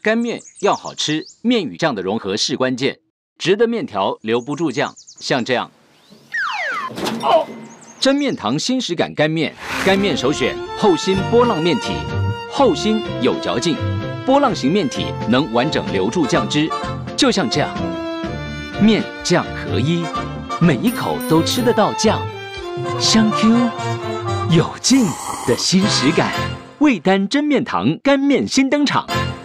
干面要好吃，面与酱的融合是关键。直的面条留不住酱，像这样。真面堂新食感干面，干面首选厚心波浪面体，厚心有嚼劲，波浪形面体能完整留住酱汁，就像这样，面酱合一，每一口都吃得到酱，香 Q 有劲的新食感。味丹真面堂干面新登场。